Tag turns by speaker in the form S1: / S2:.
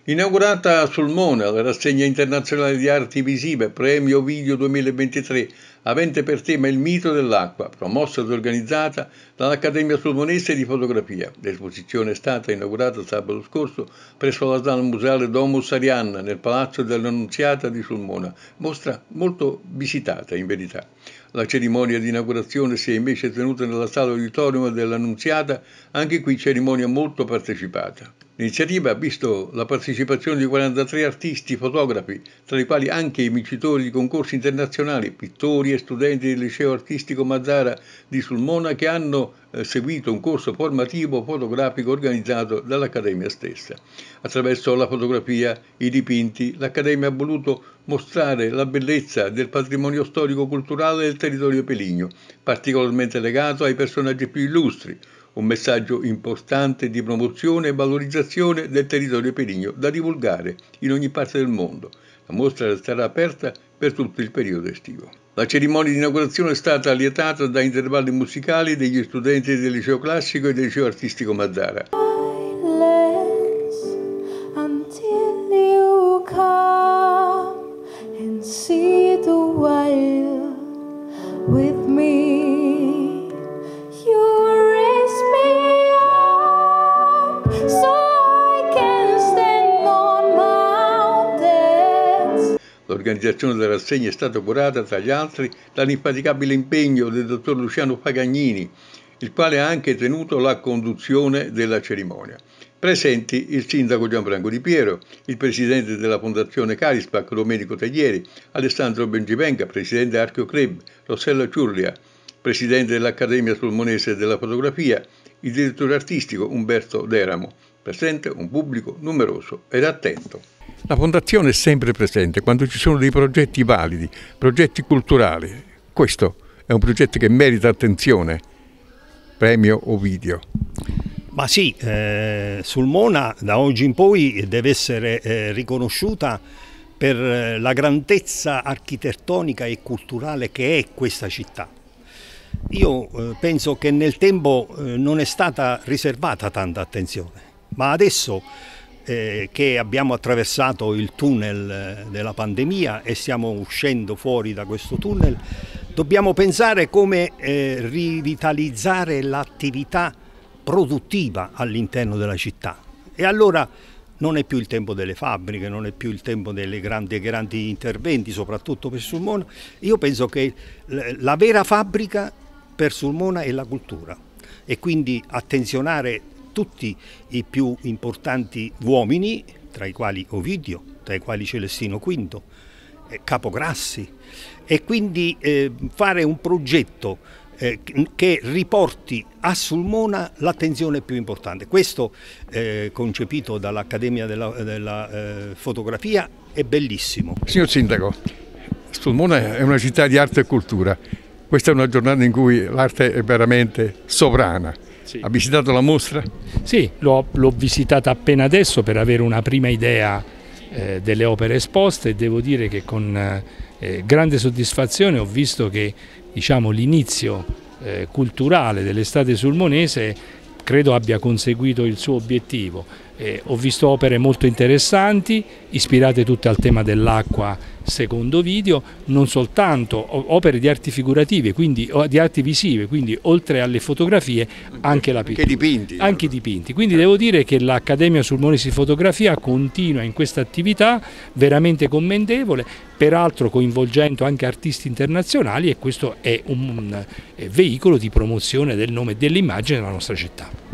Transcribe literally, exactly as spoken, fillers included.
S1: Inaugurata a Sulmona la rassegna internazionale di arti visive Premio Ovidio duemilaventitré, avente per tema il mito dell'acqua, promossa ed organizzata dall'Accademia Sulmonese di Fotografia. L'esposizione è stata inaugurata sabato scorso presso la sala museale Domus Arianna nel Palazzo dell'Annunziata di Sulmona, mostra molto visitata in verità. La cerimonia di inaugurazione si è invece tenuta nella sala auditorium dell'Annunziata, anche qui cerimonia molto partecipata. L'iniziativa ha visto la partecipazione di quarantatré artisti fotografi, tra i quali anche i vincitori di concorsi internazionali, pittori e studenti del liceo artistico Mazzara di Sulmona, che hanno eh, seguito un corso formativo fotografico organizzato dall'Accademia stessa. Attraverso la fotografia, i dipinti, l'Accademia ha voluto mostrare la bellezza del patrimonio storico-culturale del territorio peligno, particolarmente legato ai personaggi più illustri. Un messaggio importante di promozione e valorizzazione del territorio peligno da divulgare in ogni parte del mondo. La mostra resterà aperta per tutto il periodo estivo. La cerimonia di inaugurazione è stata allietata da intervalli musicali degli studenti del liceo classico e del liceo artistico Mazzara. L'organizzazione della rassegna è stata curata, tra gli altri, dall'infaticabile impegno del dottor Luciano Pagagnini, il quale ha anche tenuto la conduzione della cerimonia. Presenti il sindaco Gianfranco Di Piero, il presidente della Fondazione Carispac Domenico Taglieri, Alessandro Bengivenga, presidente Archeo Club, Rossella Ciurlia, presidente dell'Accademia Sulmonese della Fotografia, il direttore artistico Umberto Deramo. Presente un pubblico numeroso ed attento. La Fondazione è sempre presente quando ci sono dei progetti validi, progetti culturali. Questo è un progetto che merita attenzione. Premio Ovidio.
S2: Ma sì, eh, Sulmona da oggi in poi deve essere eh, riconosciuta per la grandezza architettonica e culturale che è questa città. Io eh, penso che nel tempo eh, non è stata riservata tanta attenzione, ma adesso eh, che abbiamo attraversato il tunnel eh, della pandemia e stiamo uscendo fuori da questo tunnel, dobbiamo pensare come eh, rivitalizzare l'attività produttiva all'interno della città. E allora non è più il tempo delle fabbriche, non è più il tempo dei grandi, grandi interventi, soprattutto per Sulmona. Io penso che la vera fabbrica per Sulmona è la cultura e quindi attenzionare tutti i più importanti uomini, tra i quali Ovidio, tra i quali Celestino quinto, eh, Capograssi, e quindi eh, fare un progetto eh, che riporti a Sulmona l'attenzione più importante. Questo eh, concepito dall'Accademia della, della eh, Fotografia è bellissimo.
S1: Signor Sindaco, Sulmona è una città di arte e cultura. Questa è una giornata in cui l'arte è veramente sovrana.
S3: Sì.
S1: Ha visitato la mostra?
S3: Sì, l'ho visitata appena adesso per avere una prima idea eh, delle opere esposte e devo dire che con eh, grande soddisfazione ho visto che diciamo, l'inizio eh, culturale dell'estate sulmonese credo abbia conseguito il suo obiettivo. Eh, ho visto opere molto interessanti, ispirate tutte al tema dell'acqua secondo Ovidio, non soltanto opere di arti figurative, quindi di arti visive, quindi oltre alle fotografie anche la pittura.
S1: Anche dipinti.
S3: Anche dipinti. Quindi devo dire che l'Accademia Sulmonese di Fotografia continua in questa attività veramente commendevole, peraltro coinvolgendo anche artisti internazionali, e questo è un, un veicolo di promozione del nome e dell'immagine della nostra città.